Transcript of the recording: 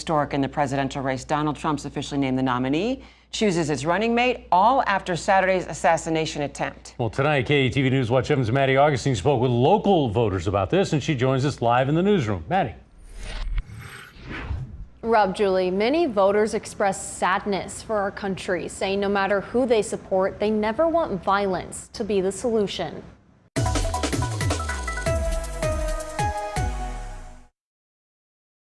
Historic in the presidential race. Donald Trump's officially named the nominee, chooses his running mate, all after Saturday's assassination attempt. Well, tonight, KETV News Watch 7's Maddie Augustine spoke with local voters about this, and she joins us live in the newsroom. Maddie. Rob, Julie, many voters express sadness for our country, saying no matter who they support, they never want violence to be the solution.